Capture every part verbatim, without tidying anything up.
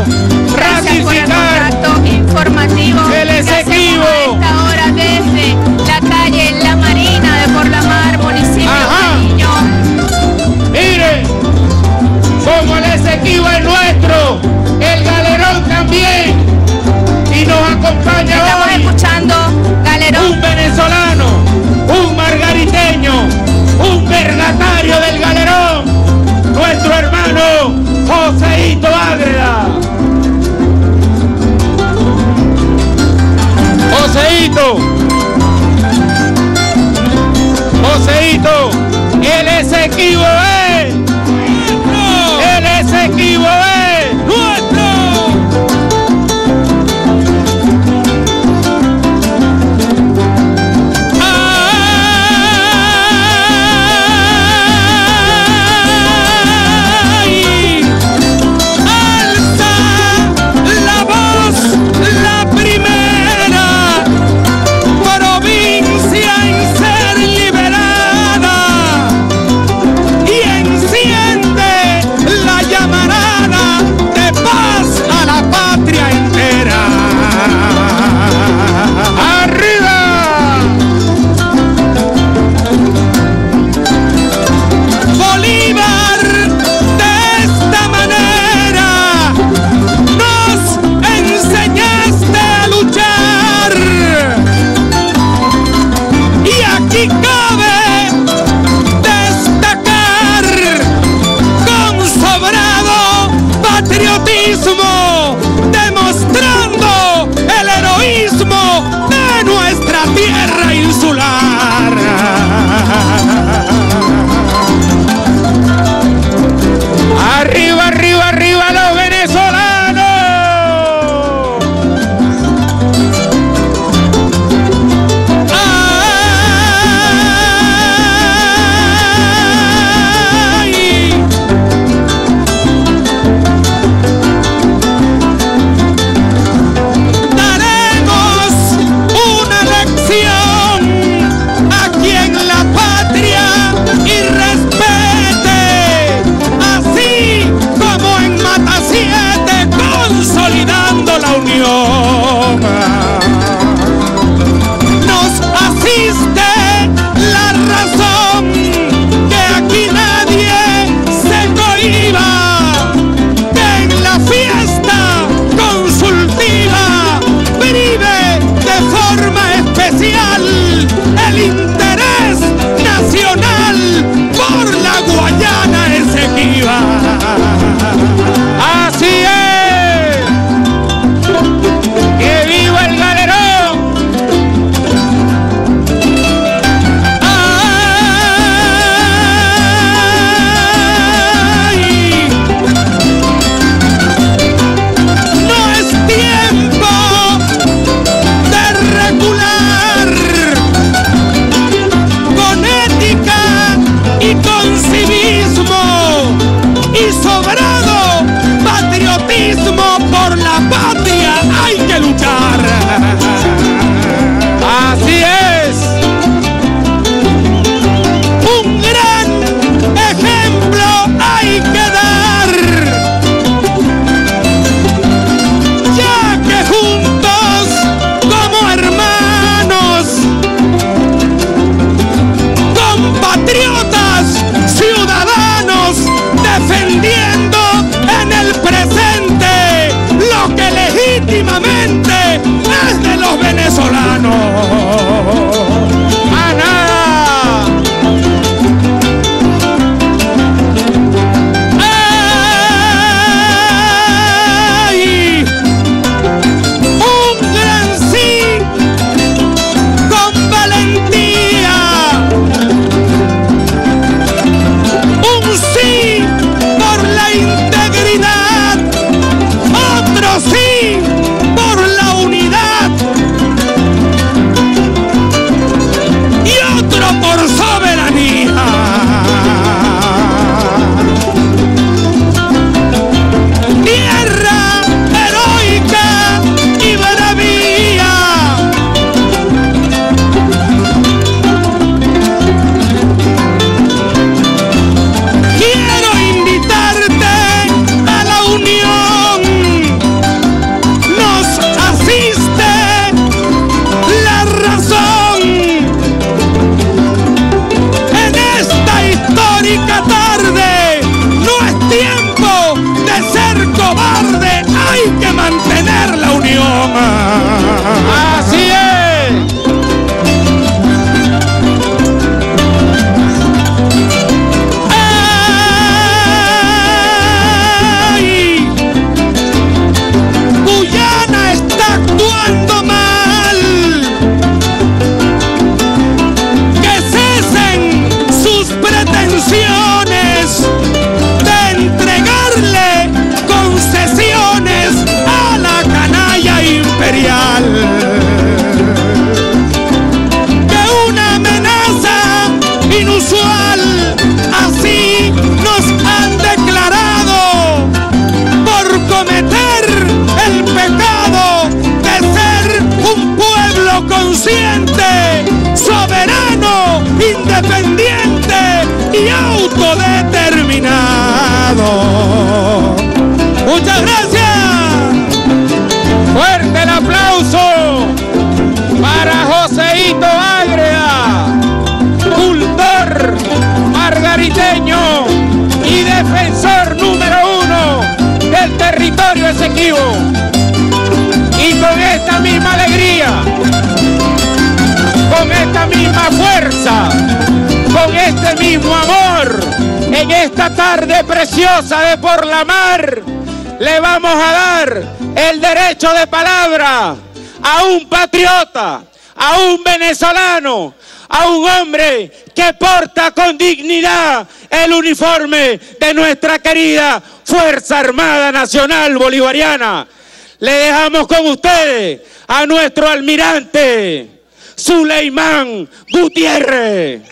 Gracias ratificar por el contacto informativo el Esequibo. a esta hora desde la calle La Marina de Por la Mar, municipio Ajá. de Niño. Mire, como el Esequibo es nuestro, el Galerón también. Y nos acompaña Estamos hoy escuchando Galerón. un venezolano, un margariteño, un vergatario del Galerón, nuestro hermano Joseito Ágreda. Joseito, Joseito, el Esequibo es, el Esequibo es nuestro. Demostrando el heroísmo de nuestra tierra insular. Arriba, arriba, arriba los venezolanos. Ay. Daremos una lección a quien la patria y respete, así como en Mata siete, consolidando la unión. Nos asiste la razón, que aquí nadie se cohiba, que en la fiesta consultiva vive de forma especial el interés nacional por la Guayana Esequiba. Así es. ¡Que viva el Galerón! Ay, no es tiempo de recular, con ética y con civismo y sobrado patriotismo por la patria hay que luchar. Así es. Un gran ejemplo hay que dar, ya que juntos como hermanos, compatriotas, ciudadanos, defendiendo en el presente lo que legítimamente es de los venezolanos. ¡A nada! ¡Ay! Un gran sí con valentía, un sí por la integridad, otro sí por la unidad y otro por soberanía. Tierra heroica y bravía, quiero invitarte Esequibo. Y con esta misma alegría, con esta misma fuerza, con este mismo amor, en esta tarde preciosa de Por la Mar, le vamos a dar el derecho de palabra a un patriota, a un venezolano, a un hombre que porta con dignidad el uniforme de nuestra querida Fuerza Armada Nacional Bolivariana. Le dejamos con ustedes a nuestro almirante Suleimán Gutiérrez.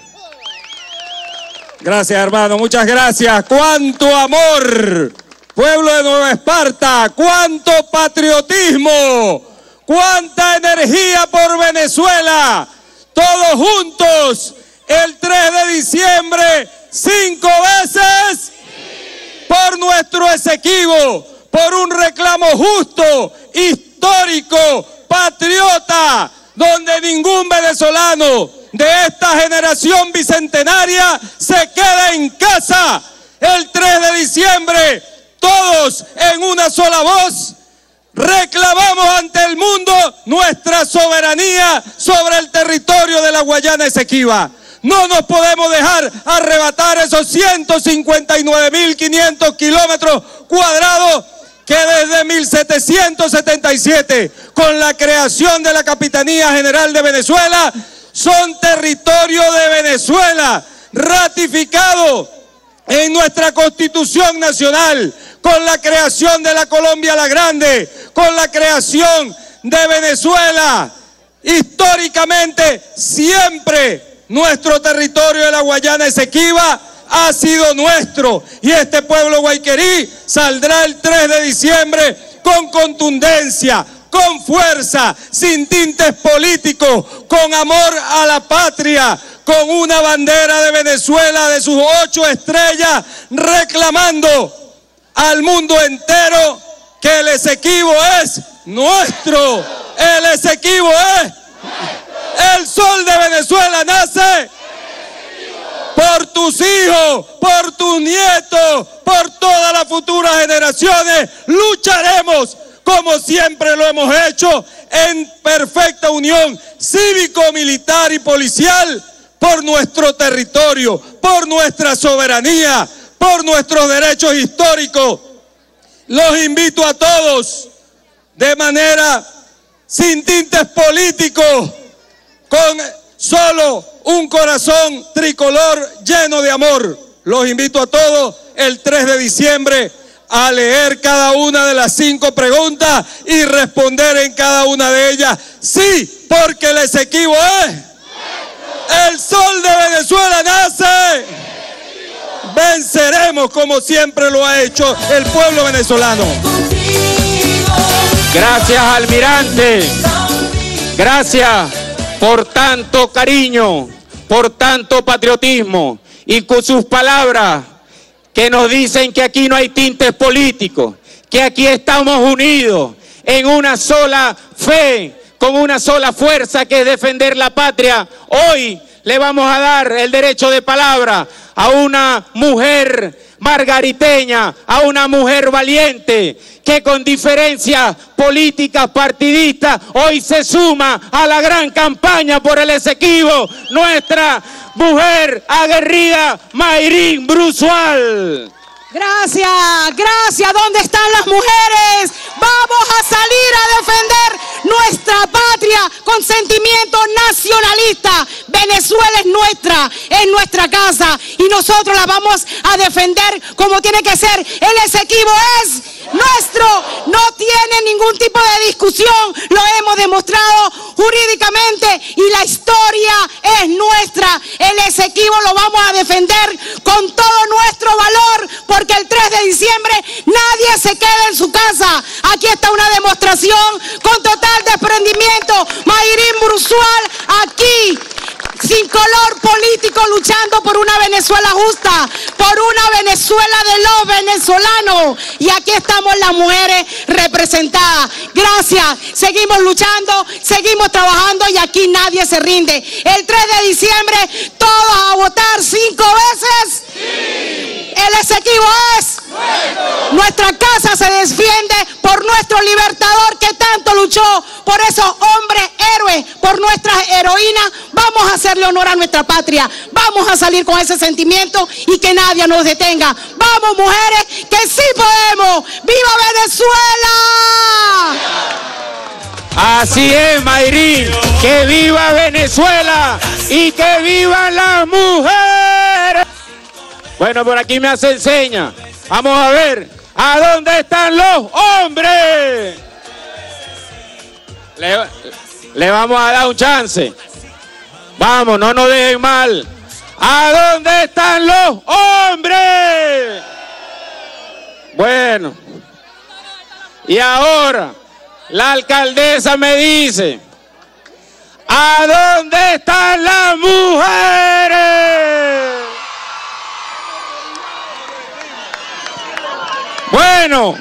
Gracias, hermano, muchas gracias. ¡Cuánto amor! Pueblo de Nueva Esparta, cuánto patriotismo, cuánta energía por Venezuela. Todos juntos, el tres de diciembre, cinco veces por nuestro Esequibo, por un reclamo justo, histórico, patriota, donde ningún venezolano de esta generación bicentenaria se queda en casa. El tres de diciembre, todos en una sola voz, reclamamos ante el mundo nuestra soberanía sobre el territorio de la Guayana Esequiba. No nos podemos dejar arrebatar esos ciento cincuenta y nueve mil quinientos kilómetros cuadrados que desde mil setecientos setenta y siete, con la creación de la Capitanía General de Venezuela, son territorio de Venezuela, ratificado en nuestra Constitución Nacional, con la creación de la Colombia la Grande, con la creación de Venezuela. Históricamente, siempre nuestro territorio de la Guayana Esequiba ha sido nuestro, y este pueblo guayquerí saldrá el tres de diciembre con contundencia, con fuerza, sin tintes políticos, con amor a la patria, con una bandera de Venezuela de sus ocho estrellas, reclamando al mundo entero que el Esequibo es nuestro. El Esequibo es el sol de Venezuela, nace por tus hijos, por tus nietos, por todas las futuras generaciones. Lucharemos como siempre lo hemos hecho, en perfecta unión cívico-militar y policial, por nuestro territorio, por nuestra soberanía, por nuestros derechos históricos. Los invito a todos, de manera sin tintes políticos, con solo un corazón tricolor lleno de amor. Los invito a todos el tres de diciembre a leer cada una de las cinco preguntas y responder en cada una de ellas sí, porque el Esequibo es el sol de Venezuela, nace. Venceremos como siempre lo ha hecho el pueblo venezolano. Gracias, almirante. Gracias por tanto cariño, por tanto patriotismo, y con sus palabras que nos dicen que aquí no hay tintes políticos, que aquí estamos unidos en una sola fe, con una sola fuerza, que es defender la patria. Hoy le vamos a dar el derecho de palabra a una mujer margariteña, a una mujer valiente, que con diferencias políticas partidistas hoy se suma a la gran campaña por el Esequibo, nuestra mujer aguerrida Mayrín Bruzual. Gracias, gracias. ¿Dónde están las mujeres? Vamos a salir a defender nuestra patria con sentimiento nacionalista. Venezuela es nuestra, es nuestra casa, y nosotros la vamos a defender como tiene que ser. El Esequibo es nuestro, no tiene ningún tipo de discusión, lo hemos demostrado jurídicamente y la historia es nuestra. El Esequibo lo vamos a defender con todo nuestro valor, porque el tres de diciembre nadie se queda en su casa. Aquí está una demostración con total desprendimiento. Mayrín Bruzual aquí, sin color político, luchando por una Venezuela justa, por una Venezuela de los venezolanos. Y aquí estamos las mujeres representadas. Gracias, seguimos luchando, seguimos trabajando, y aquí nadie se rinde. El tres de diciembre, todos a votar cinco veces. Sí. El Esequibo es nuestro. Nuestra casa se defiende por nuestro libertador que tanto luchó, por esos hombres héroes, por nuestras heroínas. Vamos a hacerle honor a nuestra patria, vamos a salir con ese sentimiento y que nadie nos detenga. Vamos, mujeres, que sí podemos. ¡Viva Venezuela! Así es, Mayrín, que viva Venezuela y que vivan las mujeres. Bueno, por aquí me hace seña. Vamos a ver, ¿a dónde están los hombres? Le, le vamos a dar un chance. Vamos, no nos dejen mal. ¿A dónde están los hombres? Bueno, y ahora la alcaldesa me dice, ¿a dónde están las mujeres? Bueno,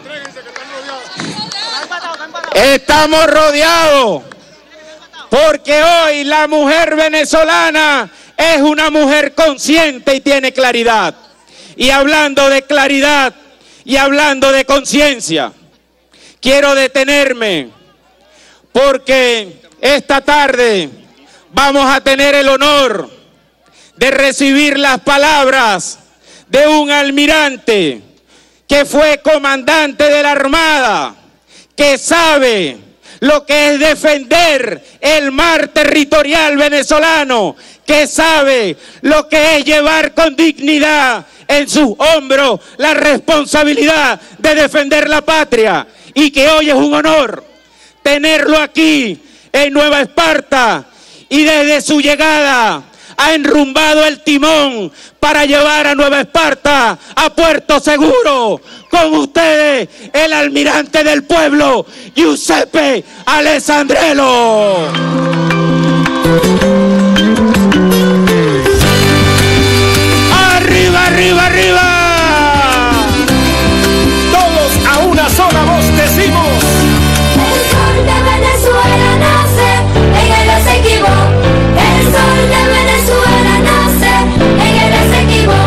estamos rodeados porque hoy la mujer venezolana es una mujer consciente y tiene claridad. Y hablando de claridad y hablando de conciencia, quiero detenerme porque esta tarde vamos a tener el honor de recibir las palabras de un almirante que fue comandante de la Armada, que sabe lo que es defender el mar territorial venezolano, que sabe lo que es llevar con dignidad en sus hombros la responsabilidad de defender la patria, y que hoy es un honor tenerlo aquí en Nueva Esparta, y desde su llegada ha enrumbado el timón para llevar a Nueva Esparta a Puerto Seguro. Con ustedes, el almirante del pueblo, Giuseppe Alessandrello. ¡Arriba, arriba, arriba! Todos a una sola voz decimos: el sol de Venezuela nace en el Esequibo. El sol de Venezuela nace en el Esequibo.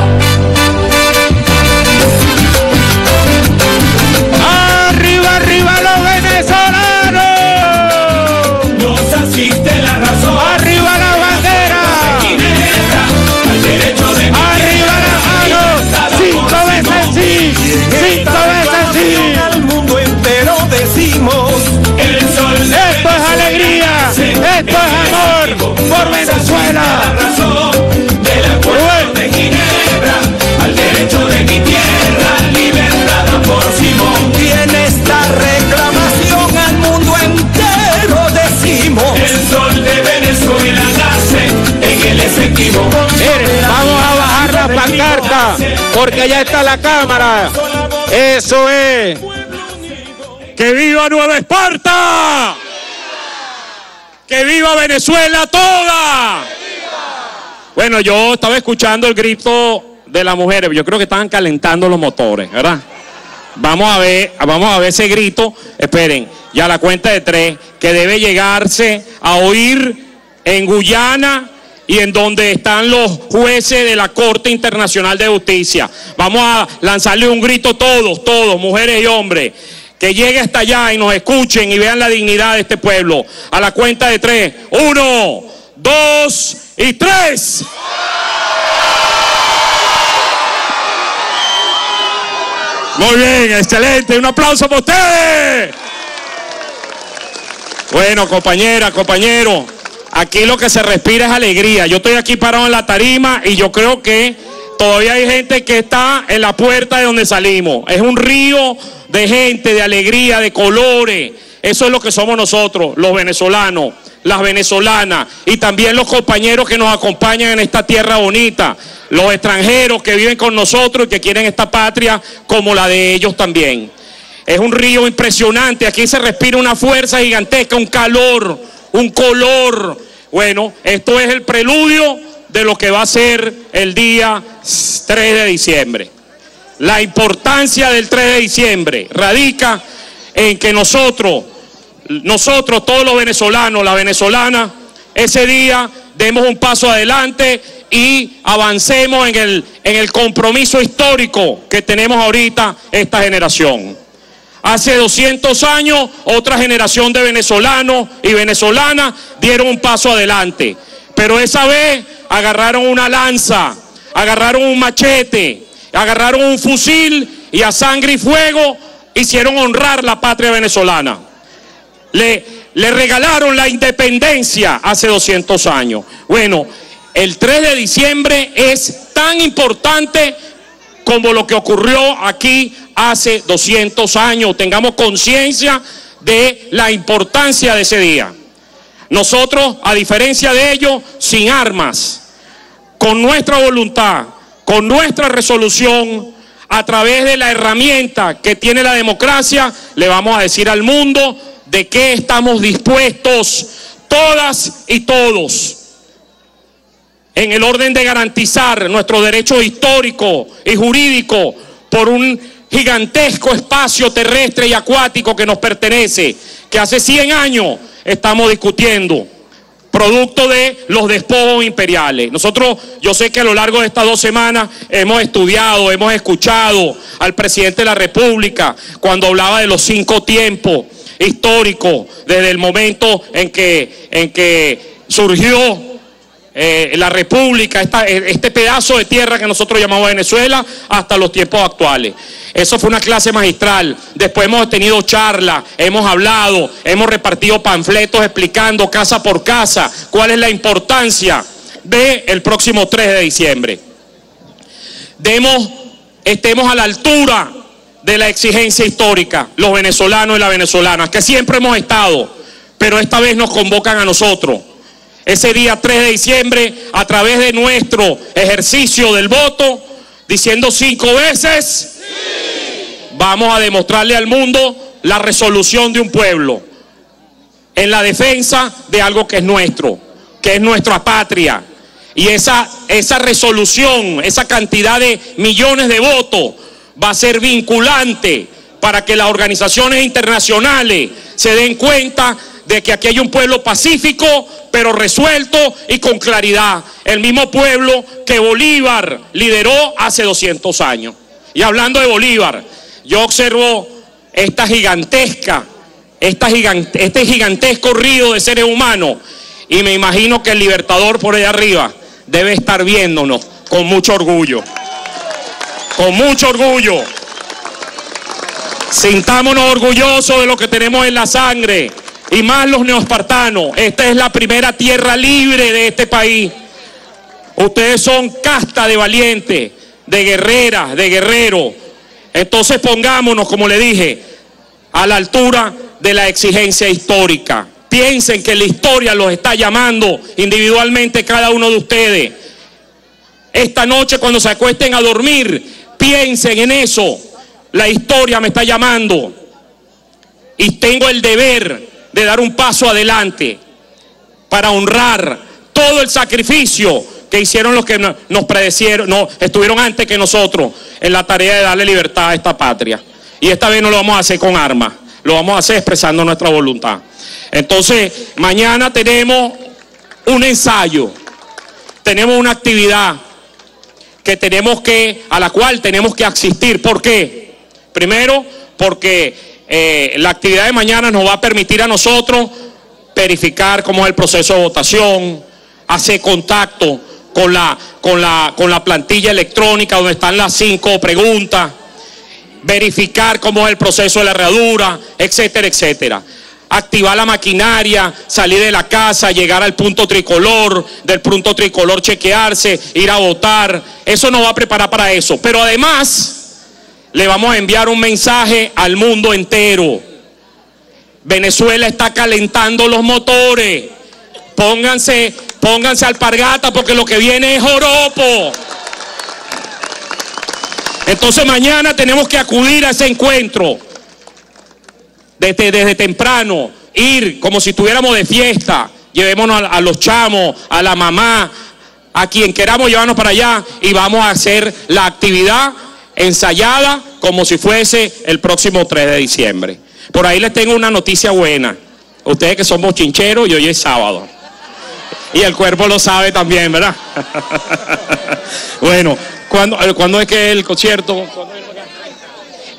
¡Arriba, arriba los venezolanos! nos asiste la razón. ¡Arriba la bandera! Al derecho de ¡Arriba las manos! ¡Cinco veces sí! ¡Cinco veces sí! al mundo entero decimos: el sol de ¡Esto es alegría! ¡Esto es amor por Venezuela! razón del acuerdo de Ginebra, al derecho de mi tierra libertada por Simón. Y en esta reclamación al mundo entero decimos: el sol de Venezuela nace en el Esequibo. Miren, vamos a bajar la pancarta porque ya está la cámara. Eso es. ¡Que viva Nueva Esparta! ¡Que viva Venezuela toda! Bueno, yo estaba escuchando el grito de las mujeres. Yo creo que estaban calentando los motores, ¿verdad? Vamos a ver, vamos a ver ese grito. Esperen, ya la cuenta de tres, que debe llegarse a oír en Guyana y en donde están los jueces de la Corte Internacional de Justicia. Vamos a lanzarle un grito todos, todos, mujeres y hombres, que llegue hasta allá y nos escuchen y vean la dignidad de este pueblo. A la cuenta de tres. Uno, dos y tres. Muy bien, excelente. Un aplauso para ustedes. Bueno, compañera, compañero, aquí lo que se respira es alegría. Yo estoy aquí parado en la tarima y yo creo que todavía hay gente que está en la puerta de donde salimos. Es un río de gente, de alegría, de colores. Eso es lo que somos nosotros, los venezolanos, las venezolanas, y también los compañeros que nos acompañan en esta tierra bonita, los extranjeros que viven con nosotros y que quieren esta patria como la de ellos también. Es un río impresionante, aquí se respira una fuerza gigantesca, un calor, un color. Bueno, esto es el preludio de lo que va a ser el día tres de diciembre. La importancia del tres de diciembre radica en que nosotros, nosotros todos los venezolanos, las venezolanas, ese día demos un paso adelante y avancemos en el, en el compromiso histórico que tenemos ahorita esta generación. Hace doscientos años, otra generación de venezolanos y venezolanas dieron un paso adelante. Pero esa vez agarraron una lanza, agarraron un machete, agarraron un fusil y a sangre y fuego hicieron honrar la patria venezolana. Le, le regalaron la independencia hace doscientos años. Bueno, el tres de diciembre es tan importante como lo que ocurrió aquí hace doscientos años. Tengamos conciencia de la importancia de ese día. Nosotros, a diferencia de ellos, sin armas, con nuestra voluntad, con nuestra resolución, a través de la herramienta que tiene la democracia, le vamos a decir al mundo de qué estamos dispuestos, todas y todos, en el orden de garantizar nuestro derecho histórico y jurídico por un gigantesco espacio terrestre y acuático que nos pertenece, que hace cien años estamos discutiendo, producto de los despojos imperiales. Nosotros, yo sé que a lo largo de estas dos semanas hemos estudiado, hemos escuchado al presidente de la República cuando hablaba de los cinco tiempos históricos, desde el momento en que, en que surgió Eh, la República, esta, este pedazo de tierra que nosotros llamamos Venezuela, hasta los tiempos actuales. Eso fue una clase magistral. Después hemos tenido charlas, hemos hablado, hemos repartido panfletos explicando casa por casa cuál es la importancia del próximo tres de diciembre. Demos, estemos a la altura de la exigencia histórica, los venezolanos y las venezolanas, que siempre hemos estado, pero esta vez nos convocan a nosotros. Ese día tres de diciembre, a través de nuestro ejercicio del voto, diciendo cinco veces, sí, vamos a demostrarle al mundo la resolución de un pueblo en la defensa de algo que es nuestro, que es nuestra patria. Y esa, esa resolución, esa cantidad de millones de votos va a ser vinculante para que las organizaciones internacionales se den cuenta de que aquí hay un pueblo pacífico, pero resuelto y con claridad. El mismo pueblo que Bolívar lideró hace doscientos años. Y hablando de Bolívar, yo observo esta gigantesca, esta gigante, este gigantesco río de seres humanos, y me imagino que el Libertador por allá arriba debe estar viéndonos con mucho orgullo. Con mucho orgullo. Sintámonos orgullosos de lo que tenemos en la sangre. Y más los neoespartanos. Esta es la primera tierra libre de este país. Ustedes son casta de valientes, de guerreras, de guerreros. Entonces pongámonos, como le dije, a la altura de la exigencia histórica. Piensen que la historia los está llamando individualmente cada uno de ustedes. Esta noche cuando se acuesten a dormir, piensen en eso. La historia me está llamando. Y tengo el deber de dar un paso adelante para honrar todo el sacrificio que hicieron los que nos predecieron, no, estuvieron antes que nosotros en la tarea de darle libertad a esta patria. Y esta vez no lo vamos a hacer con armas, lo vamos a hacer expresando nuestra voluntad. Entonces, mañana tenemos un ensayo, tenemos una actividad que tenemos que, a la cual tenemos que asistir. ¿Por qué? Primero, porque Eh, la actividad de mañana nos va a permitir a nosotros verificar cómo es el proceso de votación, hacer contacto con la, con la, con la plantilla electrónica donde están las cinco preguntas, verificar cómo es el proceso de la herradura, etcétera, etcétera. Activar la maquinaria, salir de la casa, llegar al punto tricolor, del punto tricolor chequearse, ir a votar. Eso nos va a preparar para eso. Pero además le vamos a enviar un mensaje al mundo entero. Venezuela está calentando los motores. Pónganse, pónganse alpargata porque lo que viene es joropo. Entonces mañana tenemos que acudir a ese encuentro. Desde, desde temprano, ir como si estuviéramos de fiesta. Llevémonos a, a los chamos, a la mamá, a quien queramos llevarnos para allá y vamos a hacer la actividad ensayada como si fuese el próximo tres de diciembre. Por ahí les tengo una noticia buena. Ustedes que son bochincheros, y hoy es sábado. Y el cuerpo lo sabe también, ¿verdad? Bueno, ¿cuándo, ¿cuándo es que el concierto?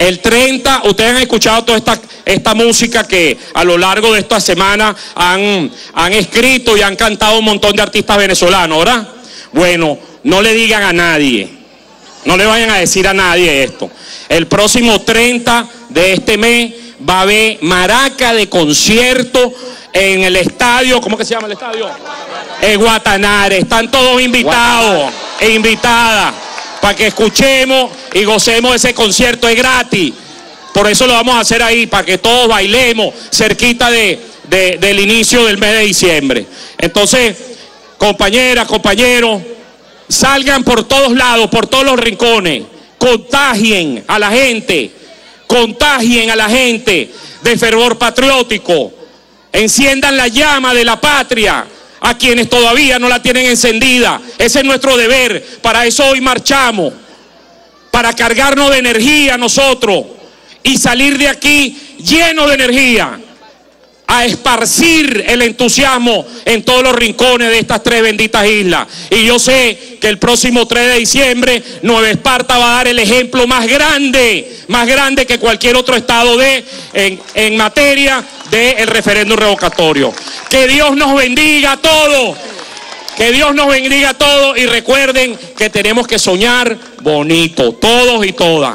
El treinta, ustedes han escuchado toda esta, esta música que a lo largo de esta semana han, han escrito y han cantado un montón de artistas venezolanos, ¿verdad? Bueno, no le digan a nadie, no le vayan a decir a nadie esto. El próximo treinta de este mes va a haber maraca de concierto en el estadio, ¿cómo que se llama el estadio? En Guatanare, están todos invitados e invitadas para que escuchemos y gocemos de ese concierto, es gratis. Por eso lo vamos a hacer ahí, para que todos bailemos cerquita de, de, del inicio del mes de diciembre. Entonces, compañeras, compañeros, salgan por todos lados, por todos los rincones, contagien a la gente, contagien a la gente de fervor patriótico, enciendan la llama de la patria a quienes todavía no la tienen encendida. Ese es nuestro deber, para eso hoy marchamos, para cargarnos de energía nosotros y salir de aquí lleno de energía, a esparcir el entusiasmo en todos los rincones de estas tres benditas islas. Y yo sé que el próximo tres de diciembre Nueva Esparta va a dar el ejemplo más grande, más grande que cualquier otro estado de en, en materia del referéndum revocatorio. Que Dios nos bendiga a todos, que Dios nos bendiga a todos, y recuerden que tenemos que soñar bonito, todos y todas.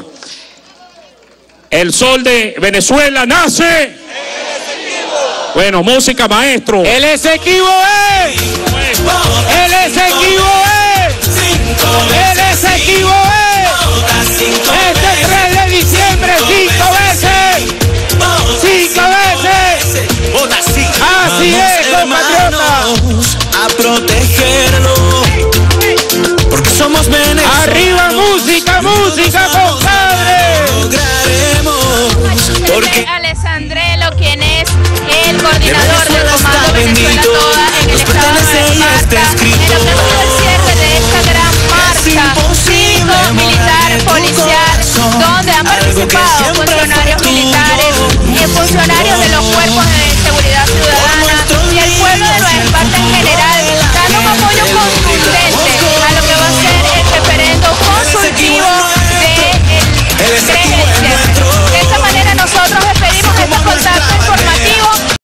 El sol de Venezuela nace. Bueno, música, maestro. El Esequibo es. El Esequibo es. El Esequibo es. Este tres de diciembre, cinco veces. Cinco veces. Así es, compatriotas. A protegerlo. Porque somos venezolanos. Arriba, música, música, compadre. Lograremos. Porque Alessandrello, quien es el coordinador del Comando Venezuela Toda en el estado de Nueva Esparta, en lo que fue el cierre de esta gran marcha cívico, militar, policial, donde han participado pues, bueno,